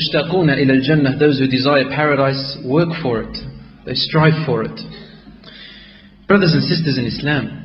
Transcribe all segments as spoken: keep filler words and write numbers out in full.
يشتاقون إلى الجنة, those who desire paradise work for it, they strive for it. Brothers and sisters in Islam,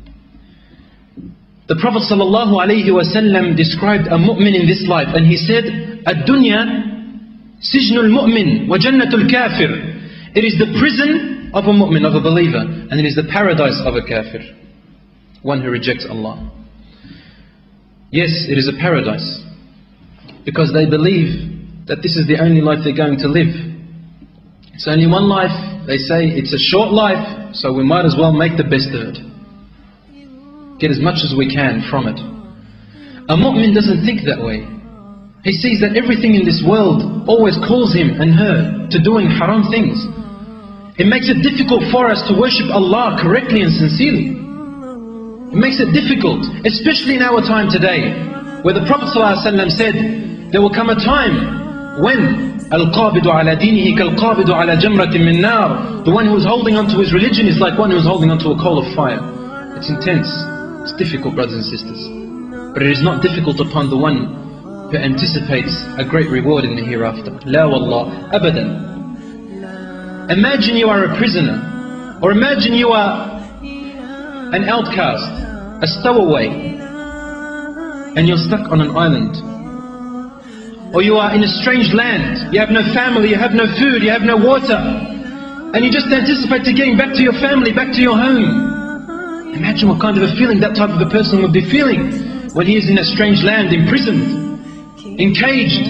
the Prophet ﷺ described a mu'min in this life, and he said, "Ad-dunya sijnul mu'min wa jannatul kafir." It is the prison of a mu'min, of a believer, and it is the paradise of a kafir, one who rejects Allah. Yes, it is a paradise, because they believe that this is the only life they're going to live. It's only one life. They say it's a short life, so we might as well make the best of it. Get as much as we can from it. A mu'min doesn't think that way. He sees that everything in this world always calls him and her to doing haram things. It makes it difficult for us to worship Allah correctly and sincerely. It makes it difficult, especially in our time today, where the Prophet ﷺ said, there will come a time when Al-Qabidu ala dinihi kal-Qabidu ala jamratin min nar. The one who is holding onto his religion is like one who is holding onto a coal of fire. It's intense. It's difficult, brothers and sisters. But it is not difficult upon the one who anticipates a great reward in the hereafter. La wallah, abadan. Imagine you are a prisoner, or imagine you are an outcast, a stowaway, and you're stuck on an island. Or you are in a strange land, you have no family, you have no food, you have no water, and you just anticipate to getting back to your family, back to your home. Imagine what kind of a feeling that type of a person would be feeling when he is in a strange land, imprisoned, encaged.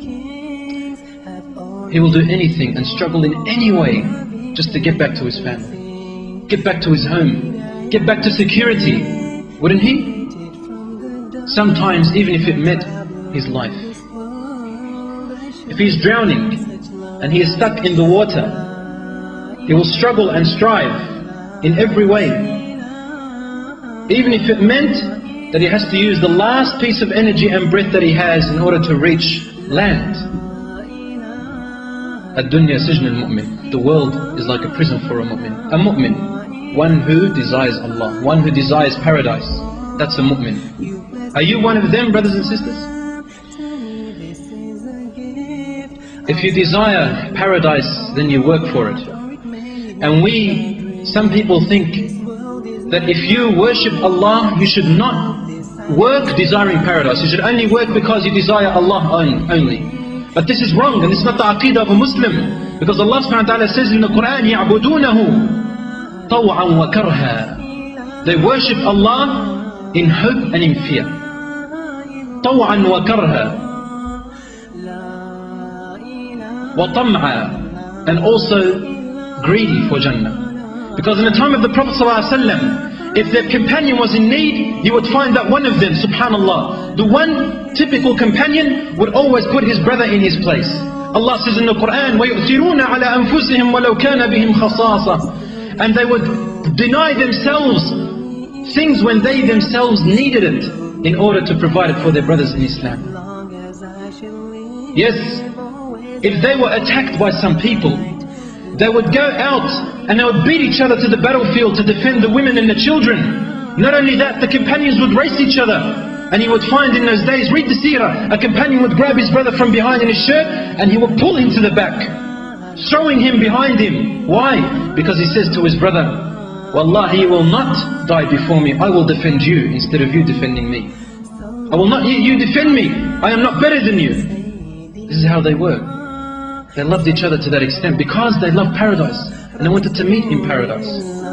He will do anything and struggle in any way just to get back to his family, get back to his home, get back to security, wouldn't he? Sometimes even if it meant his life. If he is drowning and he is stuck in the water, he will struggle and strive in every way. Even if it meant that he has to use the last piece of energy and breath that he has in order to reach land. Ad-dunya sijn al-mu'min. The world is like a prison for a mu'min. A mu'min, one who desires Allah, one who desires paradise. That's a mu'min. Are you one of them, brothers and sisters? If you desire paradise, then you work for it. And we, some people think that if you worship Allah, you should not work desiring paradise. You should only work because you desire Allah only. But this is wrong, and this is not the aqeedah of a Muslim. Because Allah subhanahu wa ta'ala says in the Quran, يَعْبُدُونَهُ طَوْعًا وَكَرْهًا. They worship Allah in hope and in fear. طَوْعًا وَكَرْهًا. وَطَمْعًا. And also greedy for Jannah. Because in the time of the Prophet ﷺ, if their companion was in need, you would find that one of them, subhanallah, the one typical companion would always put his brother in his place. Allah says in the Quran, وَيُؤْثِرُونَ عَلَىٰ أَنفُسِهِمْ وَلَوْ كَانَ بِهِمْ خَصَاصَةً. And they would deny themselves things when they themselves needed it in order to provide it for their brothers in Islam. Yes, if they were attacked by some people, they would go out and they would beat each other to the battlefield to defend the women and the children. Not only that, the companions would race each other. And you would find in those days, read the seerah, a companion would grab his brother from behind in his shirt and he would pull him to the back, throwing him behind him. Why? Because he says to his brother, Wallahi, you will not die before me, I will defend you instead of you defending me. I will not you defend me, I am not better than you. This is how they were. They loved each other to that extent because they loved paradise and they wanted to meet in paradise.